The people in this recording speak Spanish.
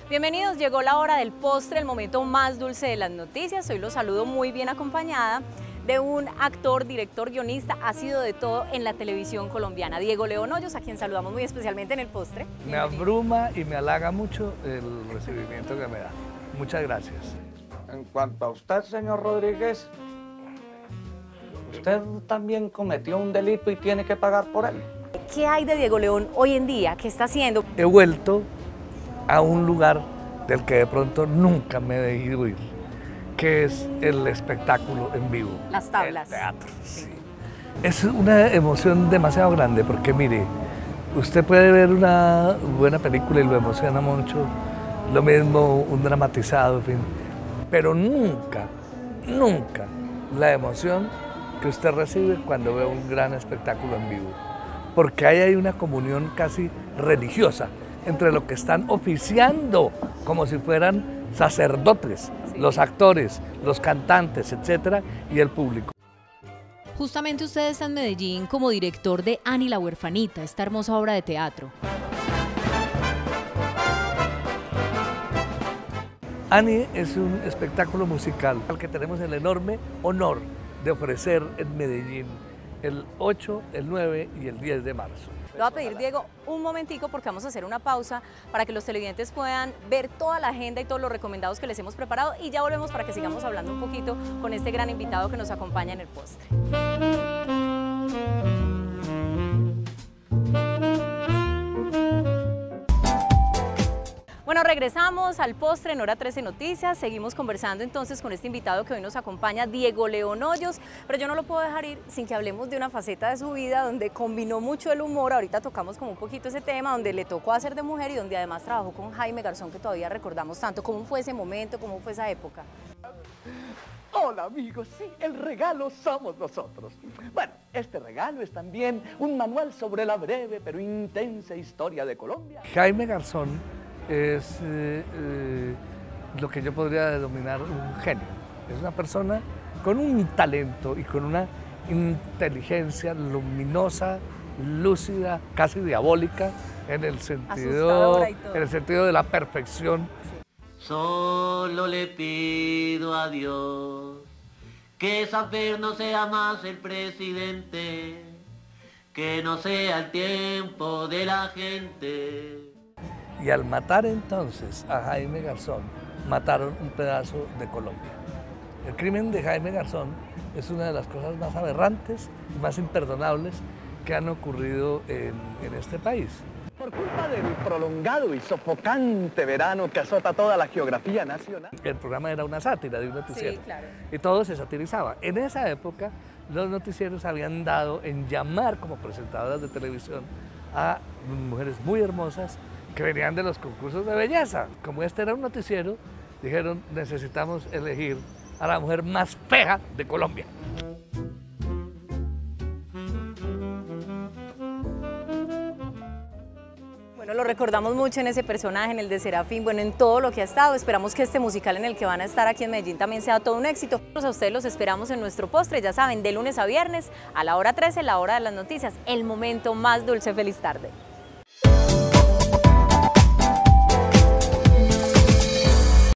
Bienvenidos, llegó la hora del postre, el momento más dulce de las noticias. Hoy los saludo muy bien acompañada de un actor, director, guionista, ha sido de todo en la televisión colombiana. Diego León Hoyos, a quien saludamos muy especialmente en el postre. Me abruma y me halaga mucho el recibimiento que me da. Muchas gracias. En cuanto a usted, señor Rodríguez, usted también cometió un delito y tiene que pagar por él. ¿Qué hay de Diego León hoy en día? ¿Qué está haciendo? He vuelto a un lugar del que de pronto nunca me he debido ir, que es el espectáculo en vivo. Las tablas. El teatro, sí. Es una emoción demasiado grande porque mire, usted puede ver una buena película y lo emociona mucho, lo mismo un dramatizado, en fin, pero nunca la emoción que usted recibe cuando ve un gran espectáculo en vivo, porque ahí hay una comunión casi religiosa entre lo que están oficiando como si fueran sacerdotes, los actores, los cantantes, etcétera, y el público. Justamente usted está en Medellín como director de Annie la huerfanita, esta hermosa obra de teatro. Annie es un espectáculo musical al que tenemos el enorme honor de ofrecer en Medellín el 8, el 9 y el 10 de marzo. Le voy a pedir, Diego, un momentico porque vamos a hacer una pausa para que los televidentes puedan ver toda la agenda y todos los recomendados que les hemos preparado y ya volvemos para que sigamos hablando un poquito con este gran invitado que nos acompaña en el postre. Bueno, regresamos al postre en Hora 13 Noticias, seguimos conversando entonces con este invitado que hoy nos acompaña, Diego León Hoyos, pero yo no lo puedo dejar ir sin que hablemos de una faceta de su vida donde combinó mucho el humor, ahorita tocamos como un poquito ese tema, donde le tocó hacer de mujer y donde además trabajó con Jaime Garzón, que todavía recordamos tanto. ¿Cómo fue ese momento, cómo fue esa época? Hola amigos, sí, el regalo somos nosotros. Bueno, este regalo es también un manual sobre la breve pero intensa historia de Colombia. Jaime Garzón es lo que yo podría denominar un genio. Es una persona con un talento y con una inteligencia luminosa, lúcida, casi diabólica, en el sentido de la perfección. Solo le pido a Dios que Sanfer no sea más el presidente, que no sea el tiempo de la gente. Y al matar entonces a Jaime Garzón, mataron un pedazo de Colombia. El crimen de Jaime Garzón es una de las cosas más aberrantes y más imperdonables que han ocurrido en este país. Por culpa del prolongado y sofocante verano que azota toda la geografía nacional. El programa era una sátira de un noticiero. Sí, claro. Y todo se satirizaba. En esa época, los noticieros habían dado en llamar como presentadoras de televisión a mujeres muy hermosas que venían de los concursos de belleza. Como este era un noticiero, dijeron, necesitamos elegir a la mujer más fea de Colombia. Bueno, lo recordamos mucho en ese personaje, en el de Serafín, bueno, en todo lo que ha estado. Esperamos que este musical en el que van a estar aquí en Medellín también sea todo un éxito. A ustedes los esperamos en nuestro postre, ya saben, de lunes a viernes, a la hora 13, la hora de las noticias, el momento más dulce. Feliz tarde.